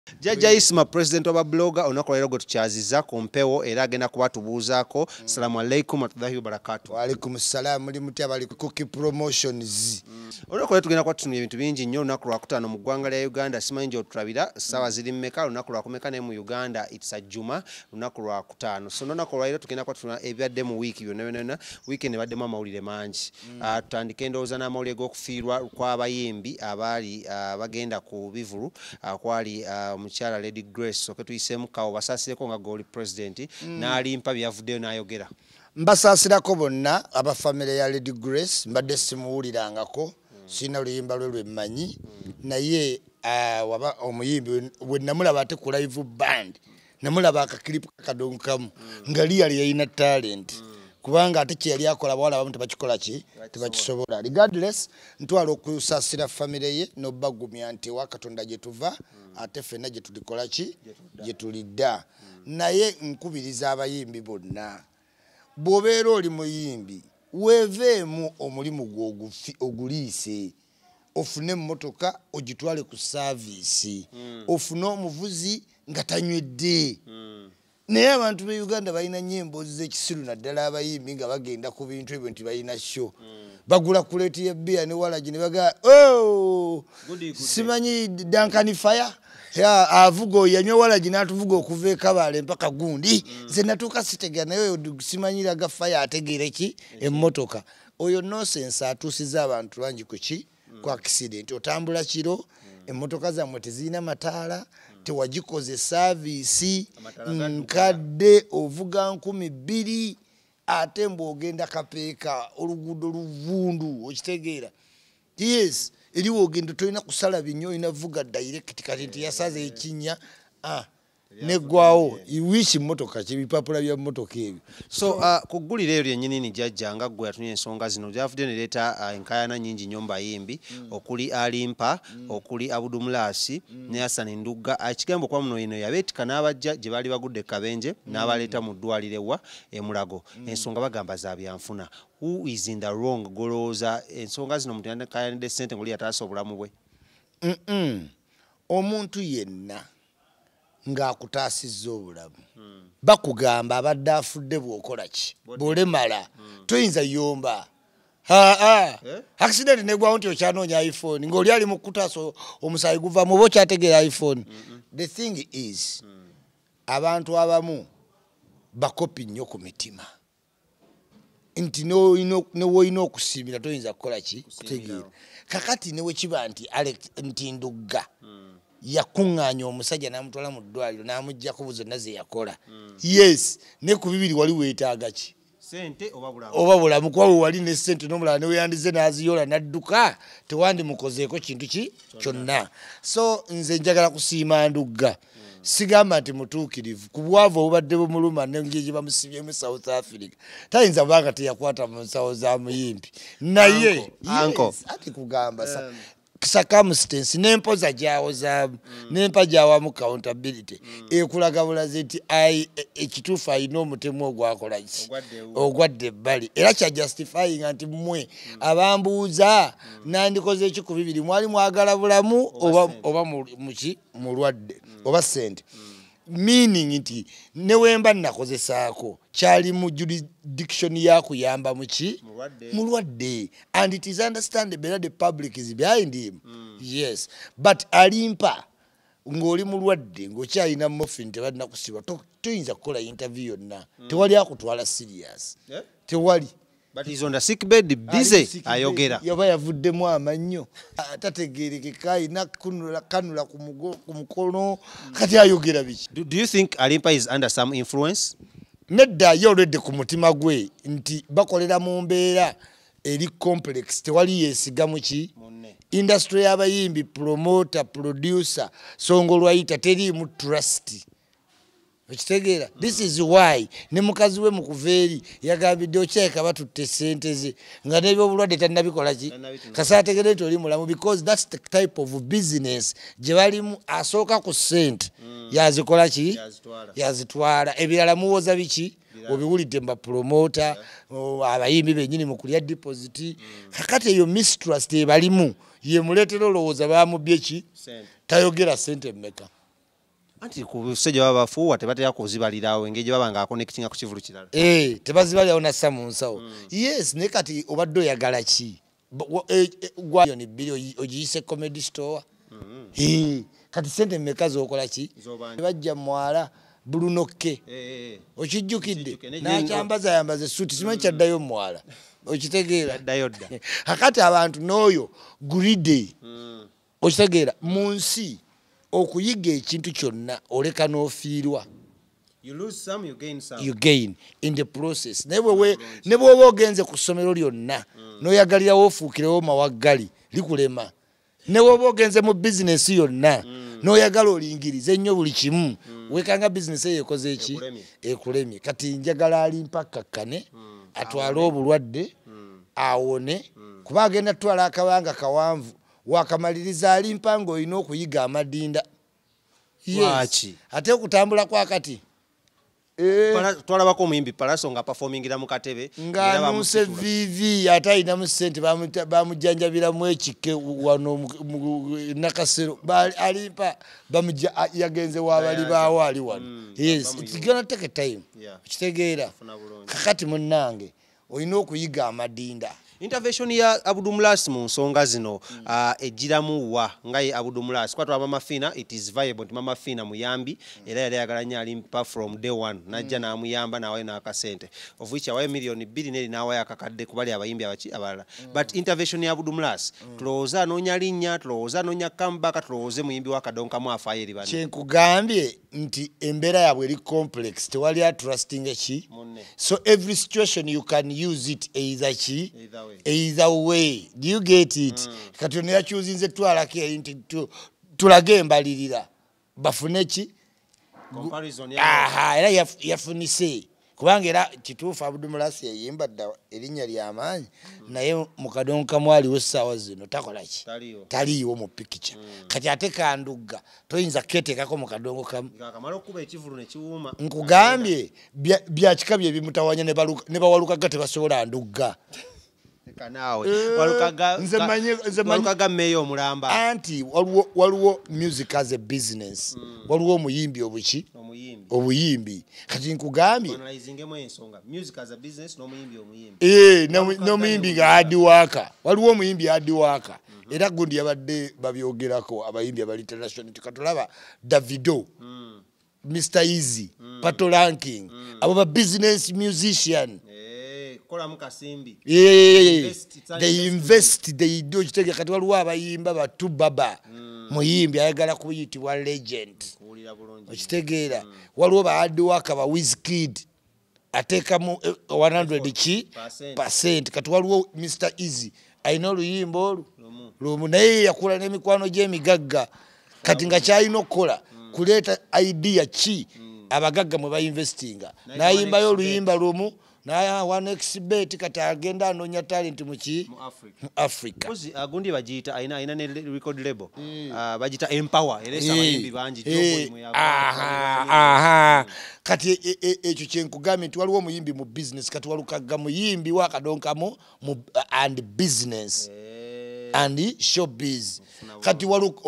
Jajja Isma president of a blogger onako lero gotuchaziza ku mpewo era agenda kubatubuuzaako. Assalamu alaikum warahmatullahi wabarakatuh. Wa alaikum salam muli mutya bali Kookie promotions. Onako lero tugenda kwatuna ebintu bingi nnyo lunaku lwa kutaano mu ggwanga lya Uganda. Simanyi nti otulabira ssaawa ziri mmeka lunaku lwa kumeka ne mu Uganda it's a Juma lunaku lwa kutaano. So onako lero tugenda kwatuna ebyadde mu wiiki byonna weekend baddemu amawulire mangi. Tutandike ndowooza n'amawulire g'okufiirwa kw'abayimbi abaali bagenda ku bivulu kwali Mukyala Lady Grace soke tuyisemu kawo basasireko nga goli president n'alimpa byavuddeyo n'ayogera. Mbasasirako bonna aba family ya Lady Grace mbadde simuwulirangako sina luyimba lwe lwemmanyi naye waba omuyimbi we namulaba ate ku live band namulaba akakilipu kadonkamu nga liyali yalina talent kubanga ate kye yali akola bawala abamu tebakikola ki tebakisobola regardless ntwala okusasira family ye n'obbagumya nti wa Katonda gye tuva ate ffenna gye tulikola ki gye tulidda naye nkubiriza abayimbi bonna bw'obeera oli muyimbi weeveemu omulimu gwo oguliise ofune emmotoka ogitwale ku saavisi ofune omuvuzi nga tanywedde. Naye abantu be Uganda balina nnyo emboozi z'ekisiru naddala abayimbi nga bagenda ku bintu ebyo nti balina show bagula kuleeti y'ebbiya ne walagi ne baga simanyi Duncan Fire avuga yanywa walagi n'atuvuga okuva e Kabale mpaka Gundi nze natuuka sitegera naye simanyiraga Fire ategeera ki emmotoka oyo nonsense atuusiza abantu bangi ku ki ku accident otambula kiro emmotoka zammwe tezirina mataala tewagikoze service nkadde ovuga 2,000 ate mbw'ogenda kapeeka oluguudo luvundu okitegeera yes eriwo ogenda tolina kusala binyo olina vuga direct kati nti yasaze ekinnya neggwawo iwishi mmotoka kibipapula bya mmotoka ebyo. So kuggulira eyo lyennyini ni jjajja nga ggwe yatunye ensonga zino gyavudde ne leeta enkaayana nnyingi nnyo mbayimbi okuli Alimpa okuli Abudumulasi ne Hassan Ndugga ekigambo kwa muno eno yabeetika n'abajja gye baali bagudde Kabenje n'abaleeta mu ddwaliro ewa e Mulago ensonga bagamba za byanfuna. Who is in the wrong golooza ensonga zino omuntu yandikayanidde ssente ng'oli yataasa obulamu bwe? Omuntu yenna ng'akutaasizza obulamu bakugamba abadde afudde bw'okola ki bw'olemala toyinza yomba accident negwawo nti okyanoonya iPhone ng'oli ali mu kutaasa omusaayi guva mu oba okyategeera iPhone. The thing is abantu abamu bakopi nnyo ku mitima nti newoyina okusiimira toyinza kukola ki kutegeera kakati newe kiba nti Ndugga yakuŋŋaanya omusajja n'amutwala mu ddwaliro n'amuggyako zonna ze yakola yes ne ku bibiri wali weetaaga ki sente oba bulamu kuba we wali ne ssente n'omulala ne weyandize n'aziyola n'adduka tewandimukozeeko kintu ki kyonna. So nze njagala kusiima Ndugga sigamba nti mutuukirivu ku bwavu obubadde bumuluma n'engeri gye bamusibyemu South Africa tayinza kubanga teyakwata mu nsawo za muyimbi naye ati kugamba circumstance n'empoza gyawoza n'empa gyawamu accountability ekulaga bulaze nti ekituufu alina omutemu ogwakola ki ogwadde ebbali era kya justifying nti mmwe abambuuza nandikoze eki ku bibiri mwali mwagala bulamu oba muki mulwadde oba ssente meaning nti newemba nakozesaako kyali mu jurisdiction yakuyamba muki mulwadde and it is understandable that the public is behind him yes but Alimpa ng'oli mulwadde ng'okyalina morphine tebalina kusiba toyinza kukola interview yonna tewali akutwala serious tewali. But he's on the sick bed busy ayogera yaba yavuddemu amannyo tategeerekeka alina kanula ku mukono kati ayogera biki. Do you think Alimpa is under some influence? Nedda ye olwedde ku mutima gwe nti bakolera mu mbeera eri complex tewali yeesigamu ki industry y'abayimbi promoter producer songo lwayita teriimu trust okitegeera. This is why ne mukazi we mukuveeri yagambidde okyeka batutte ssente ze nga n'ebyobulwadde tannabikola ki kasa ategere nti oli mulamu because that's the type of business gye balimu asooka ku ssente yazikola ki yazitwala ebirala muwoza biki obiwulidde mba promoter abayimbi bennyini mu kulya deposit kakati eyo mistrust ebalimu ye muleetera olowooza bamubye ki tayogera ssente mmeka Anti ku sejja babafuwa tebatera kuzibalirawo engeri gye baba nga connectinga ku kivulu kirala. Tebazibalirawo nassa mu nsawo. Yes, ne kati obadde oyagala ki? Gwayo ni bbiri ogiyise comedy store. Kati sente mmeka z'okola ki? Bajja mwala bulunokke. Okijjukidde n'akyambaza yambaza essuuti simanyi kyaddayo mwala. Okitegeera? Kakati abantu n'oyo greedy. Okitegeera mu nsi okuyiga ekintu kyonna oleka n'ofiirwa. You lose some, you gain some. You gain in the process. Ne bw'oba ogenze ku ssomero lyonna n'oyagalirawo ofuukirewo mawaggali likulema. Ne bw'oba ogenze mu bizinesi yonna n'oyagala olingirize ennyo buli kimu wekanga bizinesi eyo ekoze eki? Ekulemye. Kati njagala Alimpa akkakkane atwale obulwadde awone kuba agenda tutwala akabanga kawanvu wakamaliriza Alimpa ng'olina okuyiga amadinda. Yes. Ate okutambula kwakati twalabako omuyimbi Palaso nga performingira mu katebe ng'anuuse vivi ate alinamu ssente bamujjanjabiramu ekike wano Nakasero. Alimpa yagenze wabali baawo ali wano. Yes, it's gonna take a time. Okitegeera? Kakati munnange olina okuyiga amadinda. Intervention ya Abudumulas mu nsonga zino ejjiramu wa ngaye Abudumulas kwatwa mama Fina, it is viable nti mama Fina muyambi era yali ayagala nnyo Alimpa from day one najja n'amuyamba n'awayo n'akasente of which awayo million 2 neri n'awayo akakadde kubali abayimbi abalala. But intervention ya Abudumulas tulowooza anoonya linnya, tulowooza anoonya comeback, tulowooze muyimbi wa kadonkamu afaayo eri bano. Kyenkugambye nti embeera yabwe eri complex tewali atrusting eki. So every situation you can use it either way. Do you get it? Kati ono yakyuzinze twalako nti tulage embalirira bafune ki? Era yafunise kubanga era kituufu Abudumulas yayimba dda erinnya ly'amaanyi naye mu kadonkamu aliwo essaawa zino takola ki? Taliiwo mu pikica. Kati ate Kandugga toyinza keteekako mu kadongo kamu. Nkugambye bya kika bye bimutawanya ne bawalukaga tebasobola Ndugga. Walukaga meyo omulamba. Anti waliwo music as a business. Waliwo omuyimbi obuki? Obuyimbi. Kati nkugambye music as a business n'omuyimbi n'omuyimbi nga hard worker. Waliwo omuyimbi hard worker. Era gundi yabadde babyogerako abayimbi abali international tukatulaba Davido, Mr. Easy, Pato Ranking, abo business musician. They invest, they do. Kati waliwo abayimba batu baba muyimbi ayagala kuyitibwa legend. Okitegeera waliwo ba hard worker ba Wizkid ateekamu 100% kati waliwo Mr. Easy ayina oluyimba lumu naye yakula n'emikwano gy'emigagga kati nga kyalina okukola kuleeta idea ki abagagga mwe bayinvestinga n'ayimbayo oluyimba lumu na 1xbet kati agenda anoonya talent mu Africa. Gundi bagiyita ayina ne record label bagiyita Empower eresa abayimbi bangi kati ekyo kyenkugambye nti waliwo omuyimbi mu business kati walukaga muyimbi wakadonkamu and business and showbiz. Kati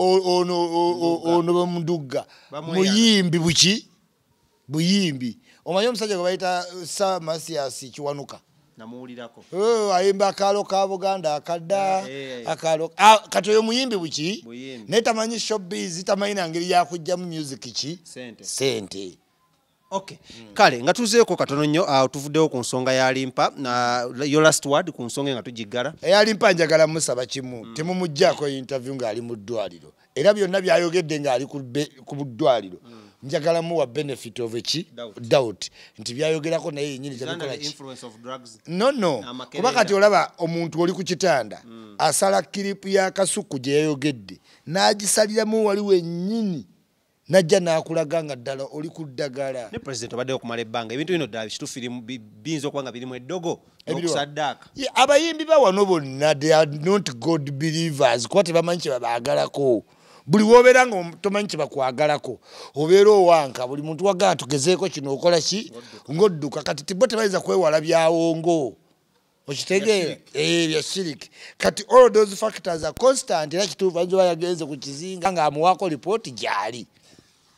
ono Ndugga muyimbi buki? Buyimbi. Omanyi omusajja gwe bayita Samasiasi Kiwanuka namuwulirako ayimba akaalo ka Buganda akadda akaalo kati oyo muyimbi buki? Naye tamanyi showbiz, tamanyi nangeri yakujjamu music ki? Sente. Okay. Kale nga tuzeeko katono nnyo tuvuddewo ku nsonga ya Alimpa your last word ku nsonga nga tugiggala. Alimpa njagala musaba kimu temumuggyako interview ng'ali mu ddwaliro era byonna byayogedde ng'ali ku ddwaliro. Njagala muwa benefit of eki doubt nti byayogerako naye yennyini tabikola ki? No. Kuba kati olaba omuntu oli ku kitanda asala kiripu ya Kasuku gye yayogedde n'agisaliramu wali wennyini najja n'akulaga nga ddala oli ku ddagala. Ne president obadde okumala ebbanga ebintu bino ddala kituufu biyinza okuba nga birimu eddogo n'okusaddaaka. Abayimbi bawano bonna they are not God believers kuba tebamanyi kye babaagalako. Buli wobeera nga tomanyi kye bakwagalako obeera owanka buli muntu wagala tugezeeko kino okola ki ng'odduka kati tibbo tebayinza kwewala byawongo. Okitegeera bya shiriki kati all those factors are constant era kituufu ayinza oba yagenze ku kizinga ng'amuwaako lipooti gy'ali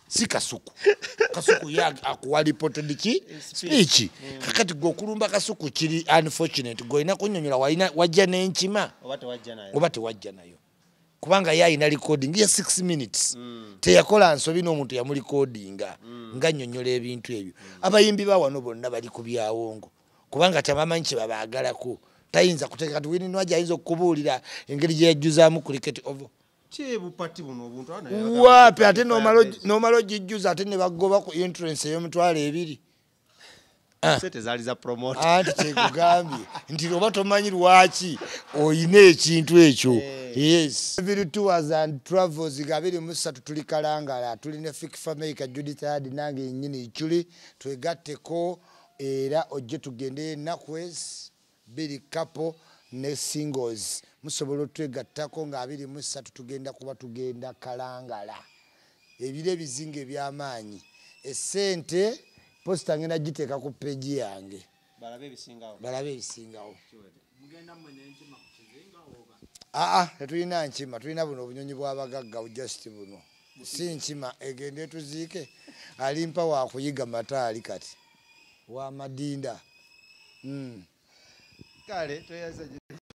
si Kasuku. Kasuku akuwa reported ki speech. Kakati gokulumba Kasuku kiri unfortunate goina kunyonyola wajja n'enkima oba tewajja nayo. Kubanga yayina recording ya 6 minutes. Teyakola nsobi n'omuntu yamu recordinga nga nnyonnyola ebintu ebyo. Abayimbi ba wano bonna bali ku byawongo. Kubanga tabamanyi kye babaagalako. Tayinza kuteeka kati wini wajja ayinza okubuulira engeri gye yajjuzaamu cricket Oval. Chebupati buno obuntu ana wapi ate nomalo jijjuza ate ne bagoba ku entrance y'omutwalo 2 sete zali za promote anti kyekugambye nti oba tomanyi lwaki oyina ekintu ekyo. Yes, every tours and travels gabiri musatu tuli Kalangala tulina Fikfa Maker Judith Hadi nange nyini ichuli twegatteko era ojje tugende nakwes biri couple ne singles musobola otwegattako nga 23 tugenda kuba tugenda Kalangala ebire bizinga ebyamaanyi essente posta ngenda giteeka ku page yange balabe ebisingawo mugenda mwe n'enkima ku kizinga oba tetulina nkima tulina buno obunyonyi bw'abagagga just buno si nkima egende tuziike Alimpa wa kuyiga mataali kati wa madinda kale toyaza